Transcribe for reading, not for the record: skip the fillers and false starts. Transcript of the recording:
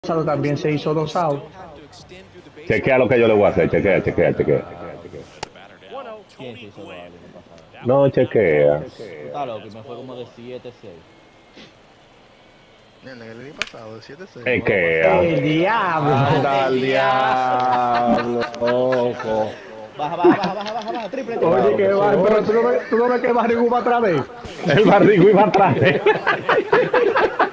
pasado también se hizo 2 outs. Chequea lo que yo le voy a hacer, chequea. ¿Quién se hizo lo año pasado? No, chequea. Tú estás loco, y me fue como de 7-6. Mira, el año pasado, de 7-6. Chequea. ¡El diablo! ¡Anda al diablo, loco. Baja, triple. Oye, que va, pero tú no ves que Barrigu va atrás de él. El barrigo iba atrás.